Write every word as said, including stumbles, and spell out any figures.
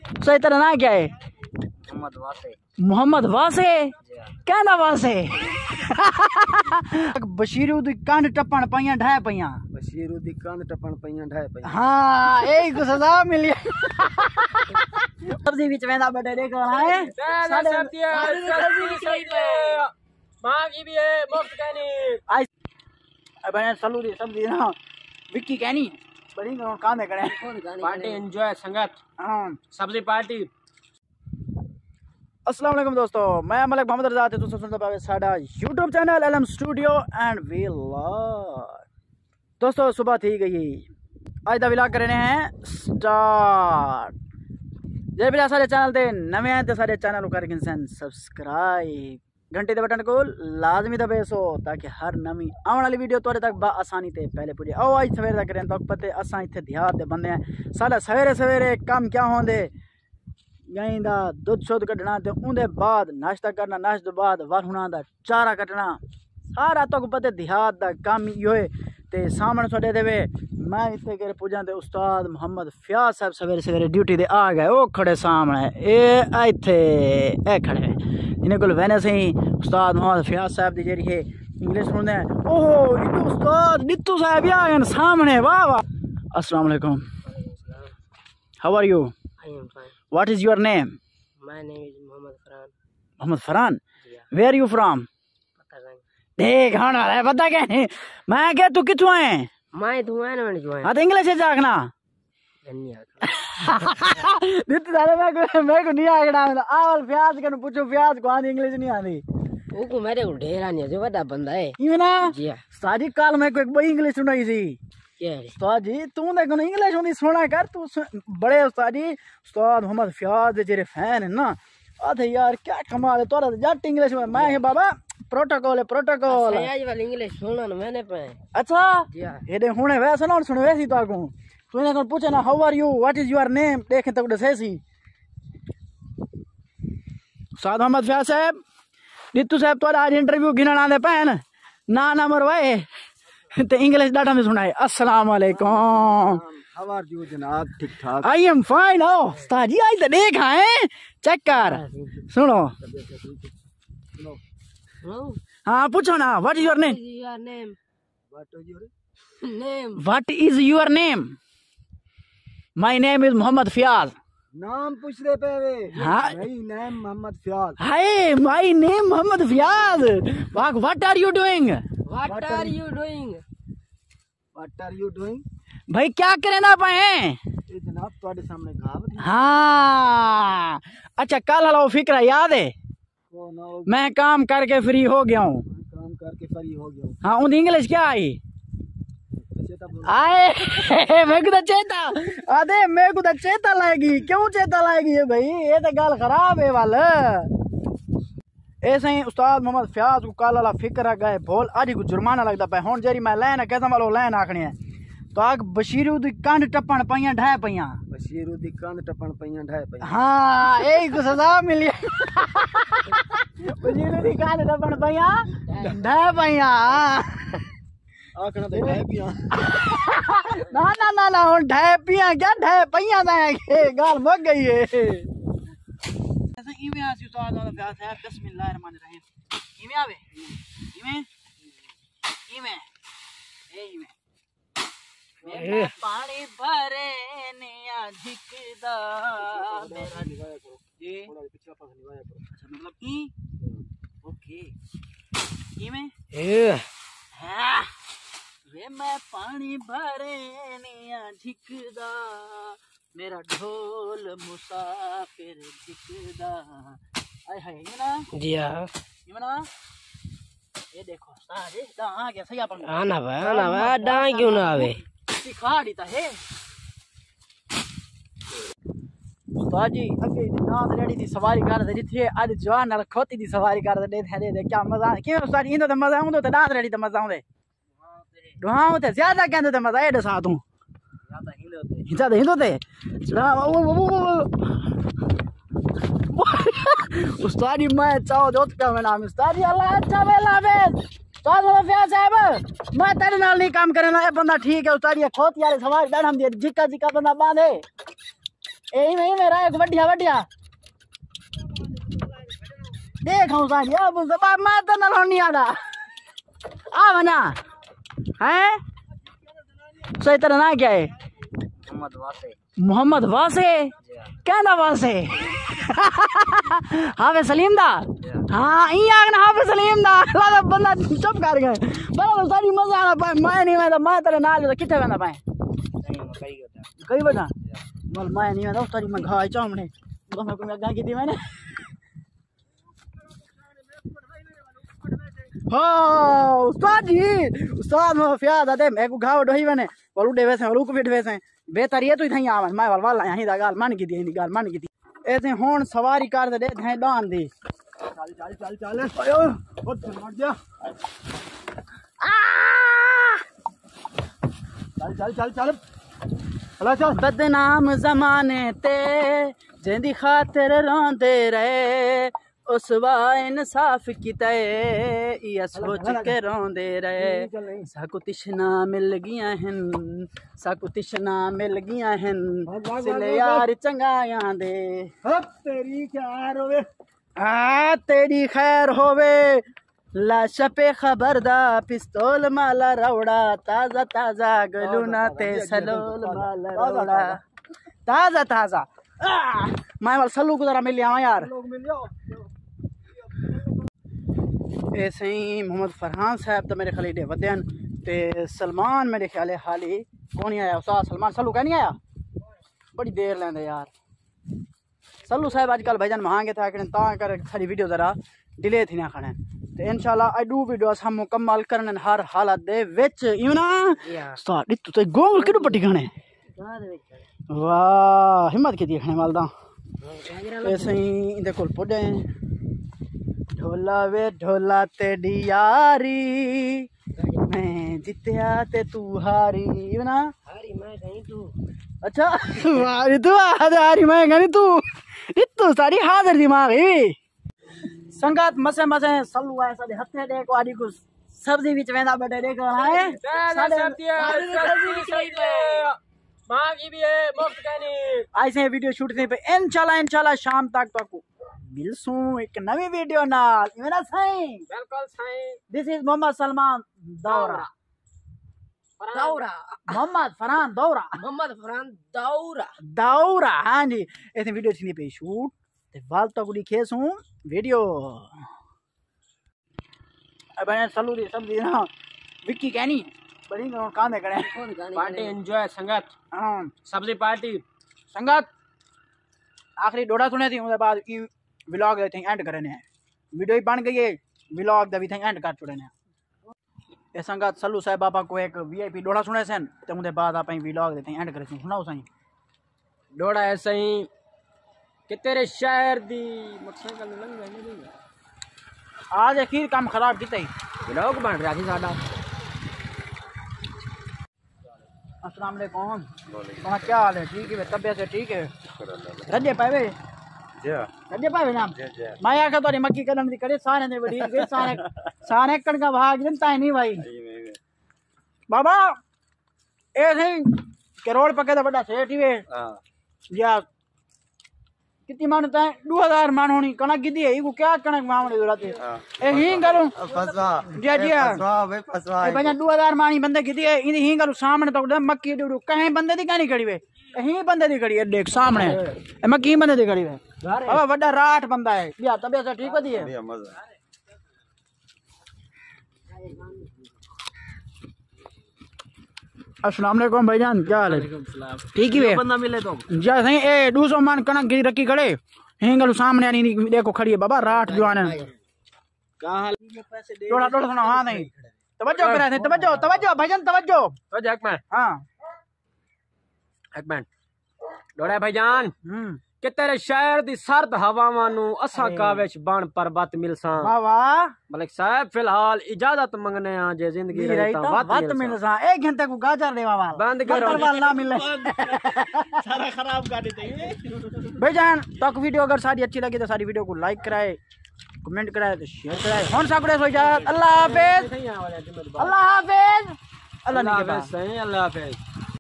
सही तरह ना क्या है? मोहम्मद वासे। मोहम्मद वासे कहना वासे बशीरू दी कंध टपण पईयां ढाए पईयां। बशीरू दी कंध टपण पईयां ढाए पईयां। हाँ यही को सजा मिली। सब्जी बीच वेंदा बटे देखो है साडे सब्जी मांगी भी है मुफ्त कहनी आई बने सलू दी सब्जी ना विक्की कहनी बड़ी काम करे पार्टी एंजॉय संगत। हां सब्जी पार्टी। अस्सलाम वालेकुम दोस्तों, मैं मलिक मोहम्मद रजा ते तुम सुनते पावे साडा YouTube channel LM studio and vlog. दोस्तों सुबह थी गई, आज दा व्लॉग करने हैं स्टार्ट। जे भी सारे चैनल ते नवे हैं ते सारे चैनल को करके सब्सक्राइब, घंटे दे बटन को लाजमी दबेसो ताकि हर नवी आने वाली वीडियो तोरे तक बा आसानी ते पहले पुजे। आओ आज सवेरे तक करें तो पते असा इत्थे देहात दे बंदे हैं, साडा सवेरे सवेरे काम क्या होंदे गाईं दा दुध शुद्ध कड्ढना ते उंदे बाद नाश्ता करना, नाश्ते तो बाद वाहुणा दा चारा कट्टना, सारा तो पता देहात दा काम इहो है। ते सामने थोड़े देवे मैं इत्थे करे पुजा ते उस्ताद मोहम्मद फयाज साहब सवेरे सवेरे ड्यूटी दे आ गए। ओ खड़े सामने ए इत्थे ए खड़े इन्हें कोल वैने से ही उस्ताद मोहम्मद फयाज साहब दी जेरी है इंग्लिश सुनदे हैं। ओहो इतो उस्ताद नित्तू साहब भी आ गए सामने। वाह वाह। अस्सलाम वालेकुम, how are you? I am fine. What is your name? My name is Muhammad Farhan. Muhammad Farhan? Yeah. Where are you from? पता नहीं। देख हाँ ना पता क्या है मैं क्या तू किथों है? मैं तू है ना मैंने जो है। हाँ तो इंग्लिश है जागना। नहीं आता। दित्ते दादा मैं को मैं को नहीं आगना मैं आवल प्याज कन पूछो प्याज को आंधी इंग्लिश नहीं आती। वो को मेरे को ढेरा नहीं है जो बड़ा बंदा है। ये ना? जी हाँ। सारी काल में को एक बड़ी इंग्लिश सुनाई सी। उस्ताद जी तू देखो ना इंग्लिश होनी सुना कर तू बड़े उस्ताद जी उस्ताद मोहम्मद फयाज दे जेरे फैन है ना। अरे यार क्या कमाल है तोरा जट इंग्लिश में। मैं है बाबा प्रोटोकॉल है प्रोटोकॉल। सयाज वाली इंग्लिश सुनना ना मैंने पे। अच्छा जी हां ये दे हुने वैसे ना सुने वैसी तो आगू तू ने को पूछे ना how are you what is your name देखे तो दसेसी। उस्ताद मोहम्मद फयाज साहब नित्तू साहब तोरा आज इंटरव्यू गिनना दे पैन ना ना मरवाए ते इंग्लिश डाटा में सुनाए। अस्सलाम वालेकुम। हाउ आर यू जनाब? ठीक ठाक। I am fine. ओ उस्ताद जी आज तो देखा है चेक कर सुनो हाँ पूछो ना what is your name? Your name what is your name? What is your name? My name is Mohammad Fayaz. नाम पूछ रहे पे वे। हाँ भाई name Mohammad Fayaz. Hi my name Mohammad Fayaz. What are you doing? What are you doing? What are you doing? भाई क्या करे ना पाए ये जनाब तुम्हारे सामने कहावत है। हाँ अच्छा कल वाला वो फिक्र याद है मैं काम करके फ्री हो गया हूँ। काम करके फ्री हो गया हूँ। हाँ उन इंग्लिश क्या आई आए मेरे को तो चेता अरे मेरे को तो चेता लाएगी। क्यों चेता लाएगी ये भाई ये तो गल खराब है वाल ऐसे ही उस्ताद मोहम्मद फयाज को कल वाला फिक्र गए बोल आज को जुर्माना लगता पे हुन जेरी मैं लैन कैसा वालो लैन आखनी है तो आग बशीरू दी कंध टपण पईयां ढाए पईयां। बशीरू दी कंध टपण पईयां ढाए पईयां। हाँ यही को सजा मिली। बशीरू दी कंध टपण पईयां ढाए पईयां आखना तो ढाए पियां। ना ना ना ना हुन ढाए पियां क्या ढाए पईयां दा है गाल मुक गई है। ऐसा इमे आसी उस्ताद वाला प्यास है बिस्मिल्लाहिर्रहमानिर्रहीम इमे आवे इमे इमे ए इमे मैं पानी भरे निया झिकदा मेरा ये पिछला पास निवाया करो। अच्छा मतलब ई ओके इमे ए हां वे मैं पानी भरे निया झिकदा मेरा ढोल मुसाफिर झिकदा आय हाय इमना। जी हां इमना ये देखो सारे दा आ गया सही अपन आना बा आना बा डा क्यों ना आवे सिखाड़ी ता है उस्ताद जी अगे नाद रेडी दी सवारी कर दे जिथे आज जवान नाल खोती दी सवारी कर दे दे दे क्या मजा क्यों उस्ताद जी इंदो तो मजा आउंदो तो नाद रेडी तो मजा आउंदे हां ते ज्यादा कहंदो ते मजा एडे सा तू ज्यादा हिंदो ते ज्यादा हिंदो ते उस्ताद जी मैं चाहो दोस्त का मैं नाम उस्ताद जी अल्लाह अच्छा वेला हाफिज। उस्ताद फयाज साहब मैं तेरे नाल नहीं काम करना ये बंदा ठीक है उस्ताद जी खोती वाली सवारी डाढ़ हम दे जिका जिका बंदा बांधे ए में मेरा एक बढ़िया बढ़िया देख हूं सारी अब जबाब मैं तो न लोनी आदा आ बना हैं सही तरह ना क्या है मोहम्मद वासे मोहम्मद वासे कहना वासे हाफिज सलीम दा हाँ ई आग ना हाफिज सलीम दा लादा बंदा चुप कर गए बड़ा सारी मजा आना पाए मैं नहीं मैं तो मैं तेरे नाल तो किथे वेंदा पाए कई बता बोल मैं नहीं मैं सारी मैं घाई चामने तो मैं को गा की थी मैंने हाँ उस्ताद जी उस्ताद मैं फियाद आते मैं को घाव ढोई मैंने बोलू डे वैसे बोलू को फिट वैसे बेहतर ये तो ही आवन मैं वाल वाल यहीं दा गाल मान की दी गाल मान की दी ऐसे होन सवारी कर दे थे डान दी चल चल चल चल आयो ओ मर जा चल चल चल चल चल चल बदनाम जमाने ते जिंदी खातिर रोंदे रहे उस वा इंसाफ किते या सोच के रोंदे रहे साकु तिशना मिल गया हन साकु तिशना मिल गया हन सिले यार चंगाया दे अब तेरी खैर होवे आ तेरी खैर होवे लाश पे खबरदा पिस्तौल माला रौड़ा ताजा ताजा गलूना ते सलोल माला रौड़ा ताजा ताजा मैं वाल सलू को जरा मिल लिया यार लोग मिल जाओ ऐसे ही मोहम्मद फरहान साहब तो मेरे ख्याल वदन ते सलमान मेरे ख्याल हाल ही कौन ही आया उस्ताद सलमान सलू क्या नहीं आया बड़ी देर लेंदे यार सलू साहब आजकल भजन महांगे था कि ता कर सारी वीडियो जरा डिले थी ना खड़े तो इंशाल्लाह अडू वीडियो हम मुकम्मल करन हर हालत दे विच इवना उस्ताद तू तो गोंगल किडू पट्टी खाने वाह हिम्मत की देखने वालदा ऐसे ही इंदे कोल पुडे ढोला वे ढोला तेरी यारी मैं जितया ते तू हारी ना हारी मैं नहीं तू अच्छा हारी तू हारी मैं नहीं तू इतू सारी हाजिर दिमाग ही संगत मसे मसे सल्लू है साडे हथे देखो आडी को सब्जी विच वेंदा बैठे देखो है साडे सब्जी सही पे मां की भी है मुफ्त कहनी ऐसे वीडियो शूट करने पे इंशाल्लाह इंशाल्लाह शाम तक तो मिलसू एक नवी वीडियो नाल मेरा साईं बिल्कुल साईं दिस इज मोहम्मद सलमान दौरा दौरा मोहम्मद फरहान दौरा मोहम्मद फरहान दौरा दौरा हां जी ऐसे वीडियो थी पे शूट ते वाल तो गुडी खेसू वीडियो अब मैं सलू दी सब दी ना विक्की कहनी बड़ी काम है करे पार्टी एंजॉय संगत हां सब्जी पार्टी संगत आखिरी डोडा सुने थी उसके बाद की व्लॉग लेते एंड करने हैं वीडियो ही बन गई है व्लॉग दा भी थे एंड कर चुके हैं ए संगत सल्लू साहब बाबा को एक वीआईपी डोडा सुने सन ते उनके बाद आप व्लॉग देते एंड करे सुनाओ सही डोडा ऐसे ही कि तेरे शहर दी मोटरसाइकिल लंघ गई नहीं आज अखीर काम खराब किते व्लॉग बन रहा थी साडा अस्सलाम वालेकुम कहाँ क्या हाल है ठीक है तबियत से ठीक है रजे पावे जी रजे पावे नाम मैं आखा तो मक्की कलम दी करे सारे ने बड़ी के सारे सारे कणका भाग जनता नहीं भाई बाबा ए सही करोड़ पके तो बड़ा सेठ ही वे हां या कितनी मानता है दो हज़ार मान होनी कणक कितनी है को क्या कणक मामले जोड़ाते ए ही करो फसवा जी जी फसवा भाई फसवा ए भैया दो हज़ार मानी बंदे कितनी है इन ही करो सामने तो मक्की डूडू कहीं बंदे दी कहानी खड़ी वे ही बंदे दी खड़ी है देख सामने ए मक्की बंदे दी खड़ी वे बाबा बड़ा राठ बंदा है या तबियत से ठीक होती है बढ़िया मजा अस्सलाम वालेकुम भाईजान क्या हाल है ठीक ही है बंदा मिले तो जा सही ए दो सौ मान कणक गिरी रखी खड़े हिंगल सामने आनी देखो खड़ी है बाबा राठ जवान है क्या हाल थोड़ा थोड़ा सुनो हां नहीं तवज्जो करा थे तवज्जो तवज्जो भाईजान तवज्जो तवज्जो एक मिनट हां एक मिनट डोड़ा भाईजान हम्म कि तेरे शहर दी सर्द हवावां नु असा कावेच बन परबत मिलसा वाह वाह मलिक साहब फिलहाल इजाजत मंगने आ जे जिंदगी रही ता वत मिलसा एक घंटे को गाजर देवा वाल बंद करो ना मिले सारा खराब गाड़ी चाहिए भाईजान तक वीडियो अगर सारी अच्छी लगी तो सारी वीडियो को लाइक कराए कमेंट कराए तो शेयर कराए कौन सा करे सो इजाजत अल्लाह हाफिज अल्लाह हाफिज अल्लाह हाफिज अल्लाह हाफिज